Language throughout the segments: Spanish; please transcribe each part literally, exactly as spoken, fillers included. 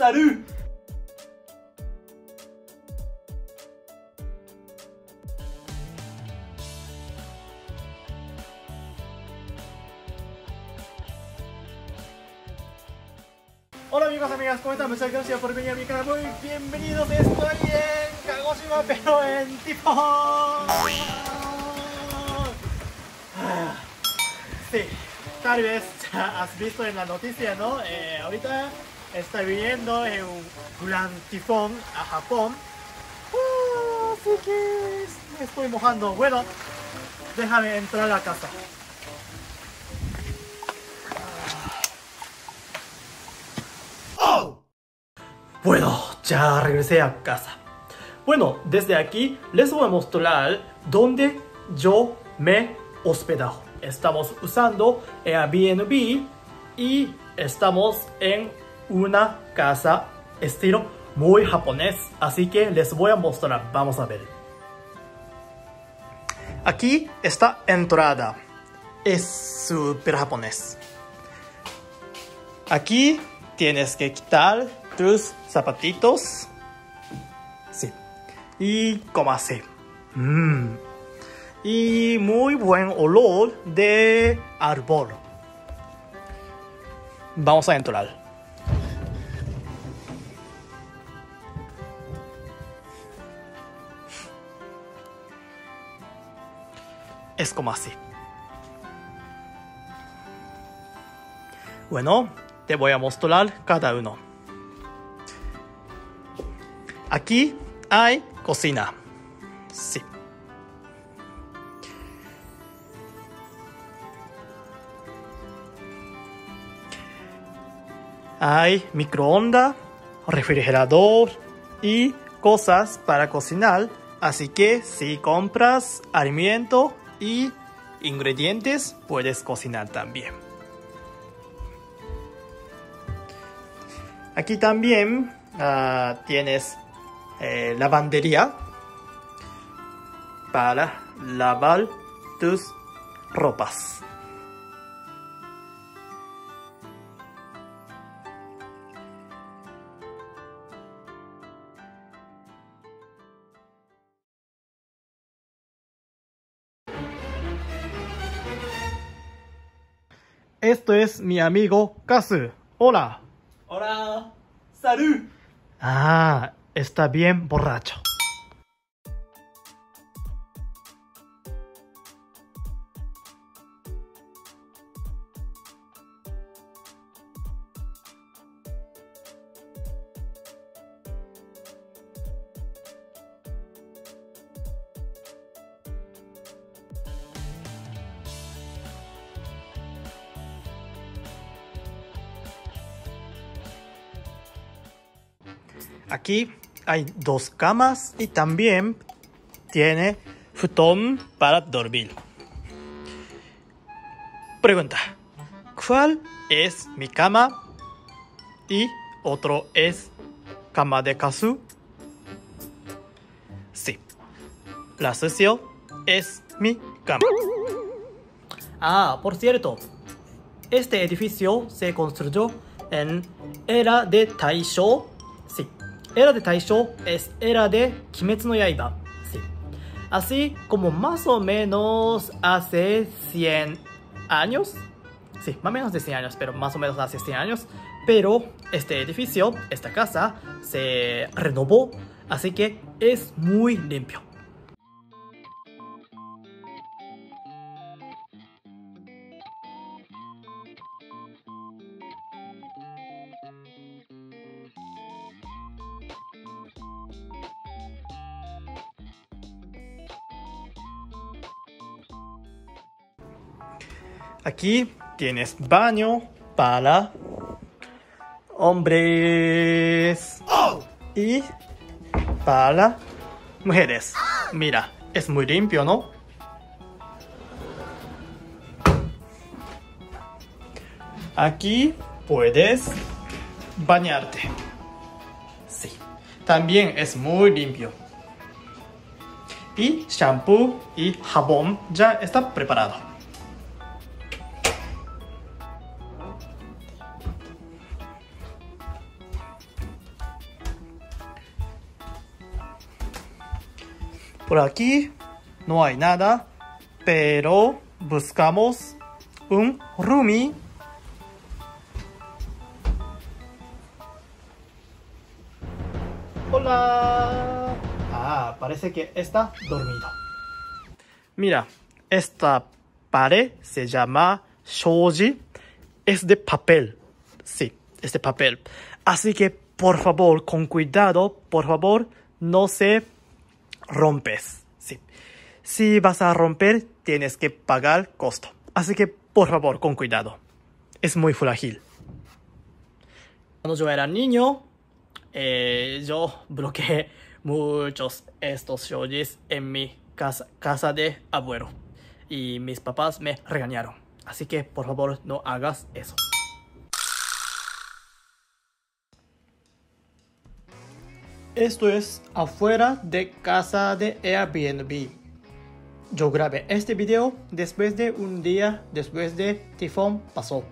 ¡Salud! Hola amigos, amigas, ¿cómo están? Muchas gracias por venir a mi canal. Muy bienvenidos, estoy en Kagoshima, pero en tifón. Sí, tal vez ya has visto en la noticia, ¿no? Eh, ahorita estoy viniendo en un gran tifón a Japón. Uh, así que me estoy mojando. Bueno, déjame entrar a casa. Bueno, ya regresé a casa. Bueno, desde aquí les voy a mostrar dónde yo me he hospedado. Estamos usando Airbnb y estamos en una casa estilo muy japonés. Así que les voy a mostrar. Vamos a ver. Aquí está entrada. Es súper japonés. Aquí tienes que quitar tus zapatitos. Sí. Y como así. Mm. Y muy buen olor de árbol. Vamos a entrar. Es como así. Bueno, te voy a mostrar cada uno. Aquí hay cocina. Sí. Hay microondas, refrigerador y cosas para cocinar. Así que si compras alimento y ingredientes, puedes cocinar también. Aquí también uh, tienes eh, lavandería para lavar tus ropas. Esto es mi amigo Kazu. Hola. Hola. ¡Salud! Ah, está bien borracho. Aquí hay dos camas y también tiene futón para dormir. Pregunta: ¿cuál es mi cama? Y otro es cama de Kazu. Sí, la sucia es mi cama. Ah, por cierto, este edificio se construyó en era de Taisho. Sí. Era de Taisho es era de Kimetsu no Yaiba. Sí. Así como más o menos hace cien años. Sí, más o menos de cien años, pero más o menos hace cien años. Pero este edificio, esta casa, se renovó. Así que es muy limpio. Aquí tienes baño para hombres y para mujeres. Mira, es muy limpio, ¿no? Aquí puedes bañarte. Sí, también es muy limpio. Y shampoo y jabón ya está preparado. Por aquí no hay nada, pero buscamos un roomie. Hola. Ah, parece que está dormido. Mira, esta pared se llama shoji. Es de papel. Sí, es de papel. Así que, por favor, con cuidado, por favor, no se rompes. Sí. Si vas a romper, tienes que pagar costo. Así que, por favor, con cuidado. Es muy frágil. Cuando yo era niño, eh, yo bloqueé muchos estos shojis en mi casa, casa de abuelo. Y mis papás me regañaron. Así que, por favor, no hagas eso. Esto es afuera de casa de Airbnb. Yo grabé este video después de un día después de tifón pasó.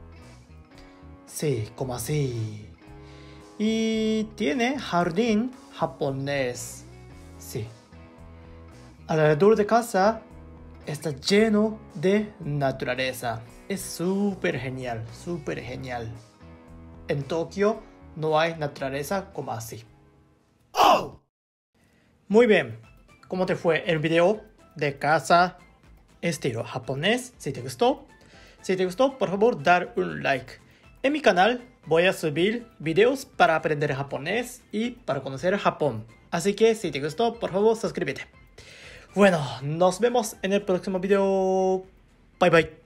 Sí, como así. Y tiene jardín japonés. Sí. Alrededor de casa está lleno de naturaleza. Es súper genial, súper genial. En Tokio no hay naturaleza como así. ¡Oh! Muy bien. ¿Cómo te fue el video de casa estilo japonés? Si te gustó, si te gustó, por favor, dar un like. En mi canal voy a subir videos para aprender japonés y para conocer Japón. Así que si te gustó, por favor, suscríbete. Bueno, nos vemos en el próximo video. Bye bye.